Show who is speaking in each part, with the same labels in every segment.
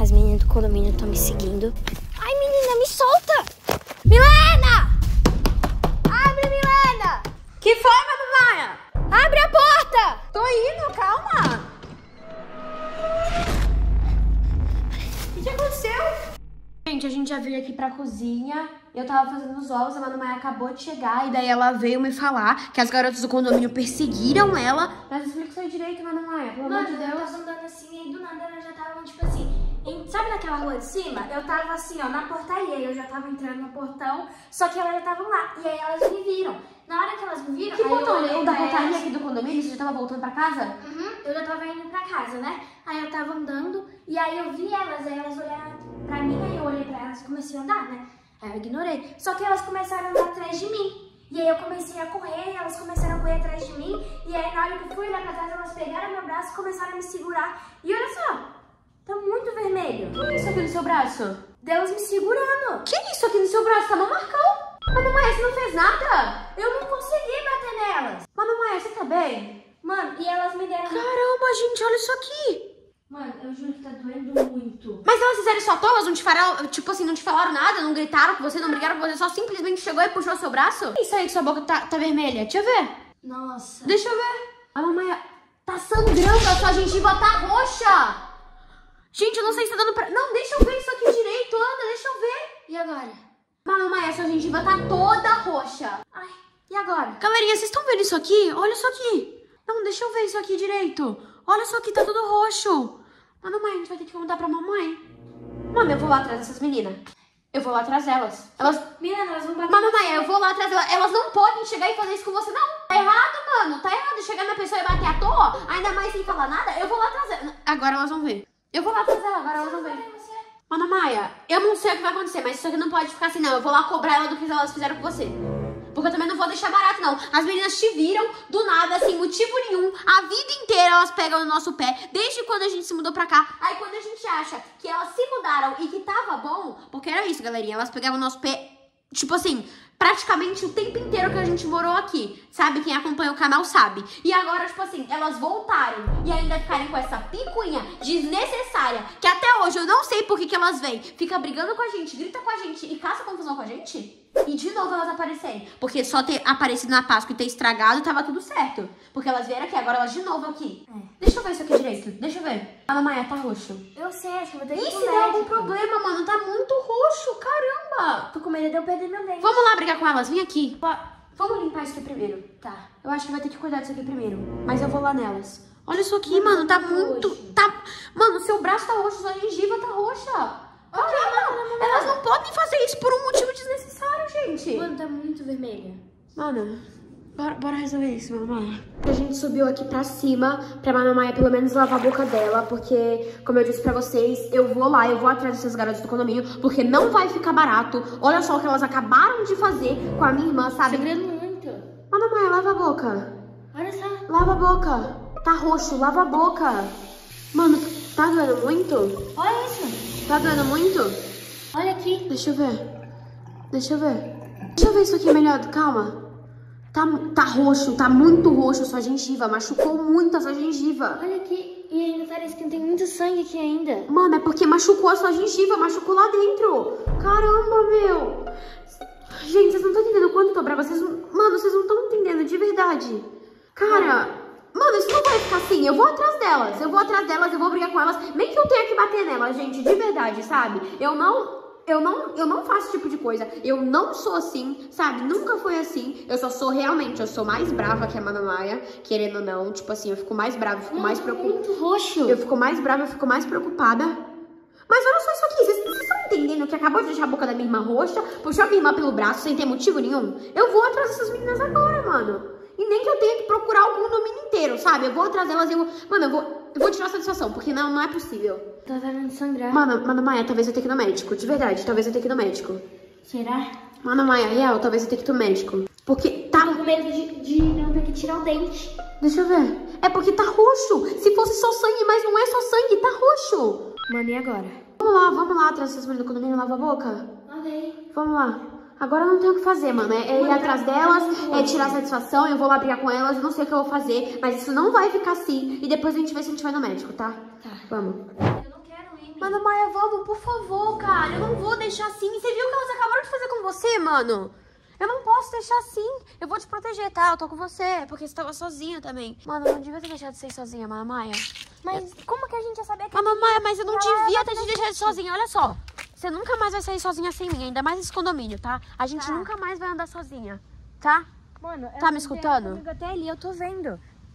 Speaker 1: As meninas do condomínio estão me seguindo. Ai, menina, me solta! Milena! Abre, Milena!
Speaker 2: Que foi, mamãe?
Speaker 1: Abre a porta!
Speaker 2: Tô indo, calma. O que aconteceu? Gente, a gente já veio aqui pra cozinha. Eu tava fazendo os ovos, a mamãe acabou de chegar. E daí ela veio me falar que as garotas do condomínio perseguiram ela. Mas explica isso aí direito, mamãe, pelo amor de Deus.
Speaker 1: Eu tava andando assim, e do nada elas já estavam, tipo assim... Sabe naquela rua de cima? Eu tava assim, ó, na portaria. Eu já tava entrando no portão, só que elas já estavam lá. E aí elas me viram. Na hora que elas me viram...
Speaker 2: Que
Speaker 1: aí
Speaker 2: portão?
Speaker 1: eu olhei
Speaker 2: O da
Speaker 1: pra
Speaker 2: portaria
Speaker 1: elas.
Speaker 2: aqui do condomínio? Você já tava voltando pra casa?
Speaker 1: Uhum, eu já tava indo pra casa, né? Aí eu tava andando, e aí eu vi elas, aí elas olharam pra mim, aí eu olhei pra elas e comecei a andar, né? Aí eu ignorei. Só que elas começaram a andar atrás de mim. E aí eu comecei a correr, elas começaram a correr atrás de mim. E aí na hora que eu fui olhar pra trás, elas pegaram meu braço e começaram a me segurar. E olha só, tá muito vermelho.
Speaker 2: O que é isso aqui no seu braço?
Speaker 1: Delas me segurando.
Speaker 2: Que é isso aqui no seu braço? Tá mó marcão. Mas mamãe, você não fez nada?
Speaker 1: Eu não consegui bater nelas.
Speaker 2: Mas mamãe, você tá bem?
Speaker 1: Mano, e elas me deram...
Speaker 2: Caramba, gente, olha isso aqui.
Speaker 1: Mano, eu juro que tá doendo muito.
Speaker 2: Mas elas fizeram isso à toa? Elas não te falaram, tipo assim, não te falaram nada? Não gritaram com você, não brigaram com você? Só simplesmente chegou e puxou seu braço? Isso aí que sua boca tá vermelha. Deixa eu ver.
Speaker 1: Nossa.
Speaker 2: Deixa eu ver. A mamãe tá sangrando, a sua gengiva tá roxa. Gente, eu não sei se tá dando pra... Não, deixa eu ver isso aqui direito, anda, deixa eu ver.
Speaker 1: E agora?
Speaker 2: Mas, mamãe, a sua gengiva tá toda roxa.
Speaker 1: Ai, e agora?
Speaker 2: Galerinha, vocês estão vendo isso aqui? Olha isso aqui. Não, deixa eu ver isso aqui direito. Olha isso aqui, tá tudo roxo. Mas, mamãe, a gente vai ter que contar pra mamãe. Mãe, eu vou lá atrás dessas meninas. Eu vou lá atrás delas.
Speaker 1: Menina, elas vão bater.
Speaker 2: Mas, mamãe, eu vou lá atrás delas. Elas não podem chegar e fazer isso com você, não. Tá errado, mano. Tá errado chegar na pessoa e bater à toa. Ainda mais sem falar nada. Eu vou lá atrás delas. Agora elas vão ver. Eu vou lá atrás delas, agora elas vão ver. Ana Maia, eu não sei o que vai acontecer, mas isso aqui não pode ficar assim, não. Eu vou lá cobrar ela do que elas fizeram com você. Porque eu também não vou deixar barato, não. As meninas te viram do nada, sem motivo nenhum. A vida inteira elas pegam no nosso pé, desde quando a gente se mudou pra cá. Aí quando a gente acha que elas se mudaram e que tava bom, porque era isso, galerinha, elas pegavam no nosso pé, tipo assim, praticamente o tempo inteiro que a gente morou aqui. Sabe? Quem acompanha o canal sabe. E agora, tipo assim, elas voltaram e ainda ficarem com essa picuinha desnecessária, que até hoje eu não sei por que elas vêm. Fica brigando com a gente, grita com a gente e caça confusão com a gente. E de novo elas aparecerem. Porque só ter aparecido na Páscoa e ter estragado tava tudo certo. Porque elas vieram aqui, agora elas de novo aqui. Deixa eu ver isso aqui direito. Deixa eu ver. A mamãe tá roxo.
Speaker 1: Eu sei, acho que eu vou ter que ir
Speaker 2: E
Speaker 1: pro
Speaker 2: se der
Speaker 1: médico.
Speaker 2: algum problema, mano? Tá muito roxo, caramba.
Speaker 1: Tô com medo de eu perder meu dente.
Speaker 2: Vamos lá brigar com elas, vem aqui. Vamos limpar isso aqui primeiro. Tá. Eu acho que vai ter que cuidar disso aqui primeiro. Mas eu vou lá nelas. Olha isso aqui, mano. Tá muito... Tá... Mano, seu braço tá roxo, sua gengiva tá roxa. Caramba, elas não podem fazer isso por um motivo desnecessário, gente.
Speaker 1: Mano, tá muito vermelha.
Speaker 2: Mano, bora resolver isso, mamãe. A gente subiu aqui pra cima pra mamãe pelo menos lavar a boca dela, porque, como eu disse pra vocês, eu vou atrás dessas garotas do condomínio, porque não vai ficar barato. Olha só o que elas acabaram de fazer com a minha irmã, sabe?
Speaker 1: Sangrando muito.
Speaker 2: Mamãe, lava a boca.
Speaker 1: Olha só.
Speaker 2: Lava a boca. Tá roxo, lava a boca. Mano, tá doendo muito?
Speaker 1: Olha isso.
Speaker 2: Tá doendo muito?
Speaker 1: Olha aqui.
Speaker 2: Deixa eu ver. Deixa eu ver isso aqui melhor, calma. Tá roxo, tá muito roxo a sua gengiva. Machucou muito a sua gengiva.
Speaker 1: Olha aqui. E ainda parece que não tem muito sangue aqui ainda.
Speaker 2: Mano, é porque machucou a sua gengiva, machucou lá dentro. Caramba, meu. Gente, vocês não estão entendendo o quanto eu tô brava. Mano, vocês não estão entendendo, de verdade. Cara... Mano, isso não vai ficar assim, eu vou atrás delas, eu vou brigar com elas, nem que eu tenha que bater nelas, gente, de verdade, sabe? Eu não faço esse tipo de coisa, eu não sou assim, sabe? Nunca foi assim, eu sou mais brava que a Mana Maia, querendo ou não, tipo assim, eu fico mais brava, eu fico mais preocupada.
Speaker 1: Muito roxo.
Speaker 2: Eu fico mais brava, eu fico mais preocupada. Mas olha só isso aqui, vocês estão entendendo que acabou de deixar a boca da minha irmã roxa, puxou a minha irmã pelo braço sem ter motivo nenhum? Eu vou atrás dessas meninas agora, mano. E nem que eu tenha que procurar o condomínio inteiro, sabe? Eu vou atrás delas e Mano, eu vou tirar satisfação, porque não é possível.
Speaker 1: Tá vendo sangrar.
Speaker 2: Mano, Maia, talvez eu tenha que ir no médico. De verdade, talvez eu tenha que ir no médico.
Speaker 1: Será?
Speaker 2: Mano, Maia, real, talvez eu tenha que ir no médico. Porque tá...
Speaker 1: Tô com medo de não ter que tirar o dente.
Speaker 2: Deixa eu ver. É porque tá roxo. Se fosse só sangue, mas não é só sangue, tá roxo.
Speaker 1: Mano, e agora?
Speaker 2: Vamos lá atrás dessas meninas do condomínio, lava a boca.
Speaker 1: Ok.
Speaker 2: Vamos lá. Agora eu não tenho o que fazer, mano. É ir atrás delas, é tirar satisfação, eu vou lá brigar com elas, eu não sei o que eu vou fazer, mas isso não vai ficar assim. E depois a gente vê se a gente vai no médico, tá?
Speaker 1: Tá.
Speaker 2: Vamos.
Speaker 1: Eu não quero ir. em mim.
Speaker 2: Mano, Maia, vamos, por favor, cara. Eu não vou deixar assim. Você viu o que elas acabaram de fazer com você, mano? Eu não posso deixar assim. Eu vou te proteger, tá? Eu tô com você, porque você tava sozinha também. Mano, eu não devia ter deixado você ir sozinha, Mano Maia.
Speaker 1: Mas como que a gente ia saber que...
Speaker 2: Mano Maia, mas eu não devia ter te deixado sozinha. Olha só. Você nunca mais vai sair sozinha sem mim, ainda mais nesse condomínio, tá? A gente nunca mais vai andar sozinha, tá?
Speaker 1: Mano,
Speaker 2: tá me escutando?
Speaker 1: Comigo até ali, eu tô vendo.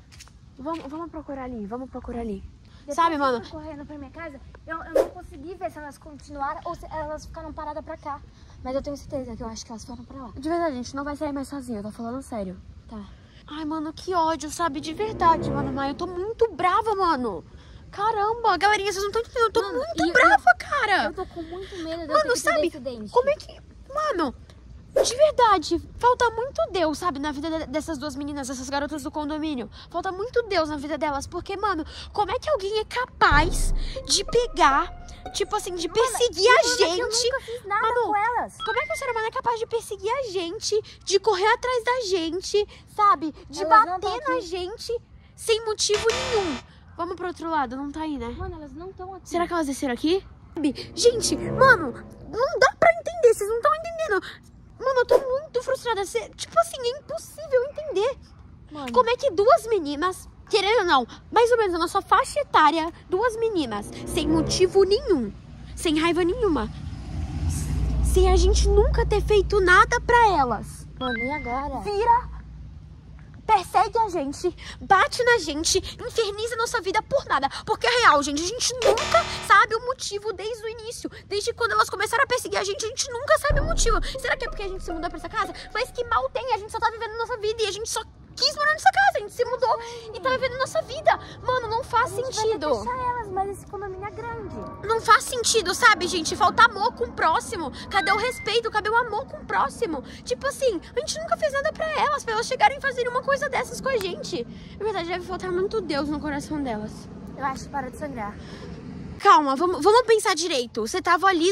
Speaker 2: Vamos procurar ali, vamos procurar ali.
Speaker 1: Depois
Speaker 2: Sabe,
Speaker 1: que
Speaker 2: mano?
Speaker 1: eu fui correndo pra minha casa, eu não consegui ver se elas continuaram ou se elas ficaram paradas pra cá. Mas eu tenho certeza que eu acho que elas foram pra lá.
Speaker 2: De verdade, a gente não vai sair mais sozinha, eu tô falando sério.
Speaker 1: Tá.
Speaker 2: Ai, mano, que ódio, sabe? De verdade, Mano Maia, eu tô muito brava, mano. Caramba, galerinha, vocês não estão entendendo, eu tô muito brava, cara.
Speaker 1: Eu tô com muito medo de
Speaker 2: Mano,
Speaker 1: eu ter
Speaker 2: sabe,
Speaker 1: esse dente.
Speaker 2: como é que... Mano, de verdade, falta muito Deus, sabe, na vida dessas duas meninas, dessas garotas do condomínio. Falta muito Deus na vida delas, porque, mano, como é que alguém é capaz de pegar, tipo assim, de perseguir a gente?
Speaker 1: Eu nunca fiz nada
Speaker 2: Mano,
Speaker 1: com elas.
Speaker 2: como é que o ser humano é capaz de perseguir a gente, de correr atrás da gente, sabe, de
Speaker 1: Elas não
Speaker 2: bater
Speaker 1: tão
Speaker 2: na
Speaker 1: aqui.
Speaker 2: gente sem motivo nenhum? Vamos pro outro lado, não tá aí, né?
Speaker 1: Mano, elas não estão aqui.
Speaker 2: Será que elas desceram aqui? Gente, mano, não dá pra entender, vocês não estão entendendo. Mano, eu tô muito frustrada. Tipo assim, é impossível entender.
Speaker 1: Mano.
Speaker 2: Como é que duas meninas, querendo ou não, mais ou menos a nossa faixa etária, duas meninas, sem motivo nenhum, sem raiva nenhuma, sem a gente nunca ter feito nada pra elas,
Speaker 1: Mano, e agora?
Speaker 2: vira, persegue a gente, bate na gente, inferniza a nossa vida por nada. Porque é real, gente, a gente nunca sabe o motivo desde o início. Desde quando elas começaram a perseguir a gente nunca sabe o motivo. Será que é porque a gente se mudou pra essa casa? Mas que mal tem, a gente só tá vivendo a nossa vida e a gente só quis morar nessa casa. A gente se mudou e tá vivendo a nossa vida. Mano, não faz sentido.
Speaker 1: Vai deixar elas, mas esse condomínio é grande.
Speaker 2: Não faz sentido, sabe, gente? Falta amor com o próximo. Cadê o respeito? Cadê o amor com o próximo? Tipo assim, a gente nunca fez nada pra elas chegarem e fazerem uma coisa dessas com a gente. Na verdade, deve faltar muito Deus no coração delas.
Speaker 1: Eu acho que para de sangrar.
Speaker 2: Calma, vamos pensar direito. Você tava ali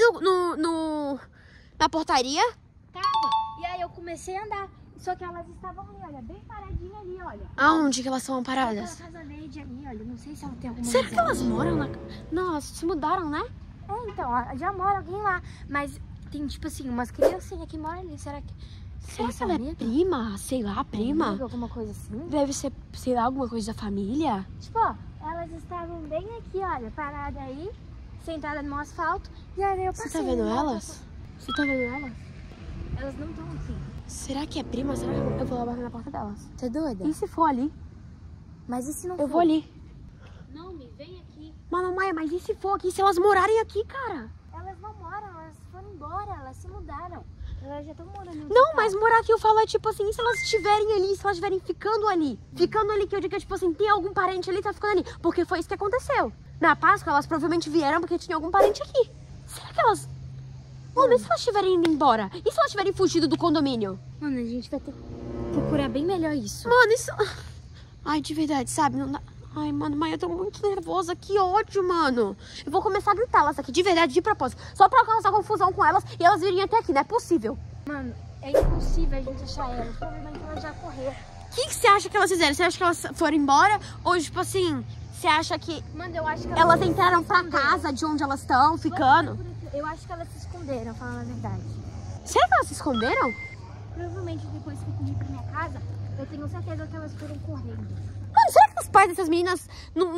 Speaker 2: na portaria?
Speaker 1: Tava. E aí eu comecei a andar. Só que elas estavam ali, olha, bem paradinha ali, olha.
Speaker 2: Aonde que elas estão paradas?
Speaker 1: Aquela casa verde ali, olha. Não sei se ela tem alguma
Speaker 2: Será que
Speaker 1: reserva.
Speaker 2: elas moram na... Não, elas se mudaram, né?
Speaker 1: É, então, ó, já mora alguém lá. Mas tem, tipo assim, umas criancinhas que moram ali. Será que...
Speaker 2: Será que ela é prima? Sei lá, prima?
Speaker 1: Amiga, alguma coisa assim?
Speaker 2: Deve ser, sei lá, alguma coisa da família.
Speaker 1: Tipo, ó, elas estavam bem aqui, olha, paradas aí, sentadas no asfalto. E aí eu passei.
Speaker 2: Você tá vendo
Speaker 1: né?
Speaker 2: elas? Você tá vendo elas?
Speaker 1: Elas não estão aqui.
Speaker 2: Será que é prima? Será que eu vou lá bater na porta delas?
Speaker 1: Você é doida?
Speaker 2: E se for ali?
Speaker 1: Mas e se não
Speaker 2: Eu
Speaker 1: for?
Speaker 2: vou ali.
Speaker 1: Não, me vem aqui.
Speaker 2: Mano, Maia, mas e se for aqui? Se elas morarem aqui, cara?
Speaker 1: Elas não moram, elas foram embora, elas se mudaram. Elas já estão morando em
Speaker 2: Não, mas morar aqui eu falo é tipo assim, se elas estiverem ali, se elas estiverem ficando ali. Ficando ali, que eu digo é tipo assim, tem algum parente ali, tá ficando ali. Porque foi isso que aconteceu. Na Páscoa, elas provavelmente vieram porque tinha algum parente aqui. Será que elas... Mano, e se elas estiverem indo embora? E se elas tiverem fugido do condomínio?
Speaker 1: Mano, a gente vai ter que procurar bem melhor isso.
Speaker 2: Mano, isso... Ai, de verdade, sabe? Não dá... Ai, mano, mas eu tô muito nervosa. Que ódio, mano. Eu vou começar a gritar elas aqui, de verdade, de propósito. Só pra causar confusão com elas e elas virem até aqui. Não é possível.
Speaker 1: Mano, é impossível a gente achar elas. Provavelmente elas já correram.
Speaker 2: O que você acha que elas fizeram? Você acha que elas foram embora? Ou, tipo assim, você acha que
Speaker 1: Mano, eu acho que
Speaker 2: elas
Speaker 1: se
Speaker 2: entraram pra
Speaker 1: esconderam.
Speaker 2: casa de onde elas estão ficando?
Speaker 1: Eu acho que elas se esconderam, falando a verdade.
Speaker 2: Será que elas se esconderam?
Speaker 1: Provavelmente depois que eu corri pra minha casa, eu tenho certeza que elas foram correndo.
Speaker 2: Mano, será que os pais dessas meninas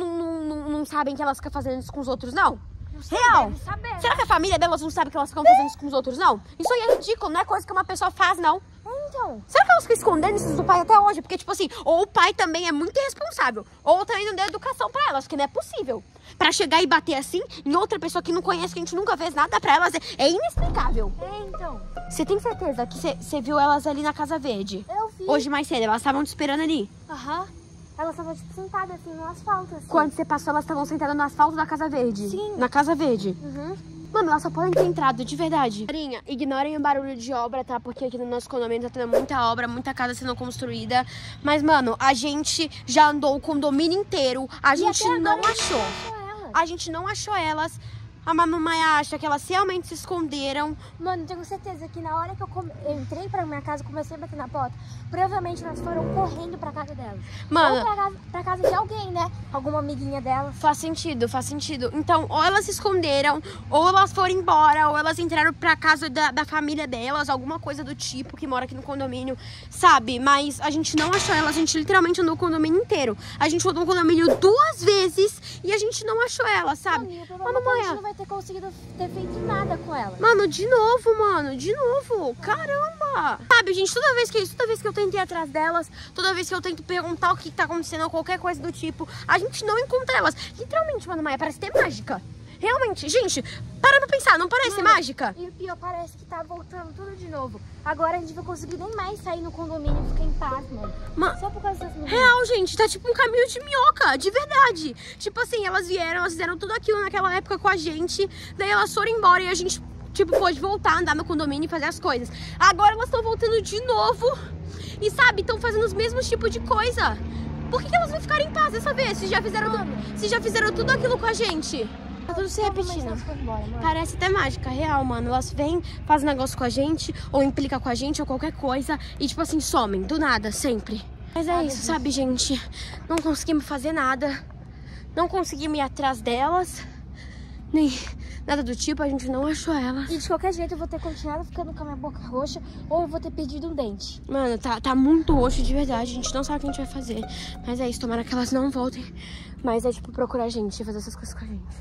Speaker 2: não sabem que elas ficam fazendo isso com os outros, não?
Speaker 1: Não sei,
Speaker 2: Real?
Speaker 1: deve saber,
Speaker 2: Será
Speaker 1: né?
Speaker 2: que a família delas não sabe que elas ficam fazendo isso com os outros, não? Isso aí é ridículo, não é coisa que uma pessoa faz, não.
Speaker 1: Então,
Speaker 2: Será que elas ficam escondendo isso do pai até hoje? Porque, tipo assim, ou o pai também é muito irresponsável, ou também não deu educação pra elas, porque não é possível. Pra chegar e bater assim em outra pessoa que não conhece, que a gente nunca fez nada pra elas, é inexplicável.
Speaker 1: então.
Speaker 2: Você tem certeza que você viu elas ali na Casa Verde?
Speaker 1: Eu vi.
Speaker 2: Hoje mais cedo, elas estavam te esperando ali.
Speaker 1: Aham. Elas estavam, tipo, sentadas assim no asfalto, assim.
Speaker 2: Quando você passou, elas estavam sentadas no asfalto da Casa Verde?
Speaker 1: Sim.
Speaker 2: Na Casa Verde?
Speaker 1: Uhum.
Speaker 2: Mano, elas só podem ter entrado, de verdade. Carinha, ignorem o barulho de obra, tá? Porque aqui no nosso condomínio tá tendo muita obra, muita casa sendo construída. Mas, mano, a gente já andou o condomínio inteiro. A gente
Speaker 1: até
Speaker 2: não
Speaker 1: agora
Speaker 2: achou.
Speaker 1: Elas.
Speaker 2: A gente não achou elas. A mamãe acha que elas realmente se esconderam.
Speaker 1: Mano, tenho certeza que na hora que eu entrei pra minha casa, comecei a bater na porta, provavelmente elas foram correndo pra casa delas.
Speaker 2: Mano,
Speaker 1: ou pra casa de alguém, né? Alguma amiguinha delas.
Speaker 2: faz sentido, faz sentido. Então, ou elas se esconderam, ou elas foram embora, ou elas entraram pra casa da família delas, alguma coisa do tipo, que mora aqui no condomínio, sabe? Mas a gente não achou elas, a gente literalmente andou o condomínio inteiro. A gente rodou o condomínio 2 vezes e a gente não achou elas, sabe?
Speaker 1: Mano, a gente não vai ter conseguido ter feito nada com elas.
Speaker 2: Mano, de novo, caramba! Sabe, gente, toda vez que eu tento ir atrás delas, toda vez que eu tento perguntar o que tá acontecendo ou qualquer coisa do tipo, a gente não encontra elas. Literalmente, mano, Maia, parece ter mágica. Realmente, gente, para pra pensar, não parece mágica?
Speaker 1: E o pior, parece que tá voltando tudo de novo. Agora a gente vai conseguir nem mais sair no condomínio e ficar em paz, mano. Só por causa das meninas.
Speaker 2: Real, gente, tá tipo um caminho de minhoca, de verdade. Tipo assim, elas fizeram tudo aquilo naquela época com a gente, daí elas foram embora e a gente, tipo, pôde voltar a andar no condomínio e fazer as coisas. Agora elas estão voltando de novo e, sabe, estão fazendo os mesmos tipos de coisa. Por que elas vão ficar em paz dessa vez? Se já fizeram tudo aquilo com a gente. Tá tudo se repetindo. Parece até mágica, real, mano. Elas vêm, fazem negócio com a gente, ou implicam com a gente, ou qualquer coisa, e tipo assim, somem, do nada, sempre. Mas é isso, sabe, gente? Não conseguimos fazer nada. Não conseguimos ir atrás delas. Nem nada do tipo, a gente não achou elas.
Speaker 1: E de qualquer jeito eu vou ter continuado ficando com a minha boca roxa, ou eu vou ter perdido um dente.
Speaker 2: Mano, tá muito roxo de verdade. A gente não sabe o que a gente vai fazer. Mas é isso, tomara que elas não voltem. Mas é tipo procurar a gente e fazer essas coisas com a gente.